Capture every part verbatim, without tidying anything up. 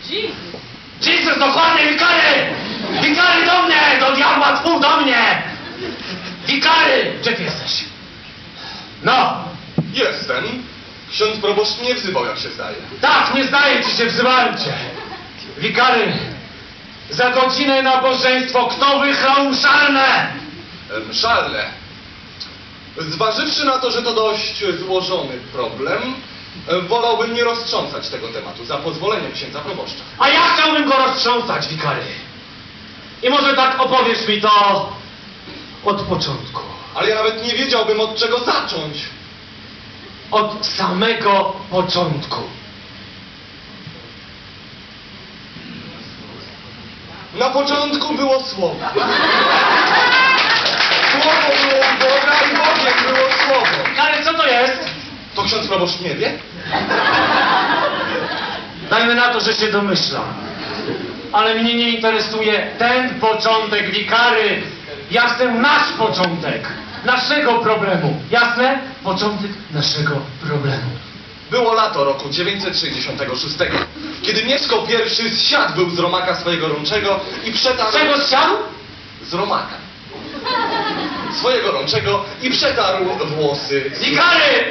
Jesus, dokładnie, wikary! Wikary do mnie! Do diabła, tfu, do mnie! Wikary! Gdzie ty jesteś? No! Jestem. Ksiądz proboszcz nie wzywał, jak się zdaje. Tak, nie zdaje ci się, wzywałem cię. Wikary, za godzinę nabożeństwo, kto wychrał mszalne? E, Mszalne. Zważywszy na to, że to dość złożony problem, e, wolałbym nie roztrząsać tego tematu, za pozwoleniem księdza proboszcza. A ja chciałbym go roztrząsać, wikary. I może tak opowiesz mi to od początku. Ale ja nawet nie wiedziałbym, od czego zacząć. Od samego początku. Na początku było słowo. Słowo było u Boga i Bogiem było słowo. Ale co to jest? To ksiądz proboszcz nie wie? Dajmy na to, że się domyślam. Ale mnie nie interesuje ten początek, wikary. Ja chcę nasz początek. Naszego problemu. Jasne? Początek naszego problemu. Było lato roku dziewięćset sześćdziesiątego szóstego, kiedy Mieszko pierwszy zsiadł był z romaka swojego rączego i przetarł... Czego zsiadł? Z romaka. Swojego rączego i przetarł włosy. Wikary!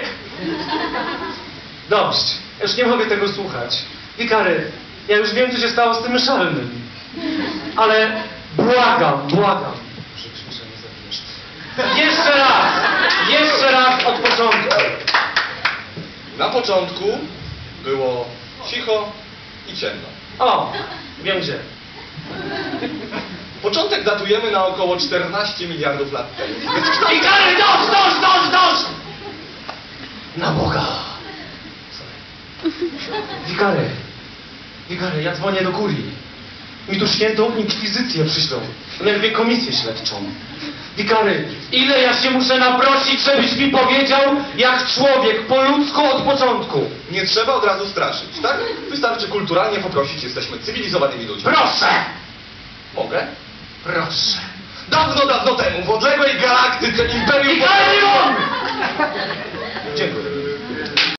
Dość. Już nie mogę tego słuchać. Wikary, ja już wiem, co się stało z tym szalnym. Ale błagam, błagam. Że krzyża nie zabijesz. Jeszcze raz! Jeszcze raz od początku. Na początku było cicho i ciemno. O, wiem gdzie. Początek datujemy na około czternaście miliardów lat temu. Więc kto... Wikary, dość, dość, dość, dość! Na Boga. Sorry. Wikary, wikary, ja dzwonię do kurii. Mi tu świętą inkwizycję przyślą. Nerwie komisję śledczą. Wikary, ile ja się muszę naprosić, żebyś mi powiedział, jak człowiek, po ludzku od początku. Nie trzeba od razu straszyć, tak? Wystarczy kulturalnie poprosić, jesteśmy cywilizowanymi ludźmi. Proszę! Mogę? Proszę. Dawno, dawno temu, w odległej galaktyce Imperium... Wikarium! Dziękuję.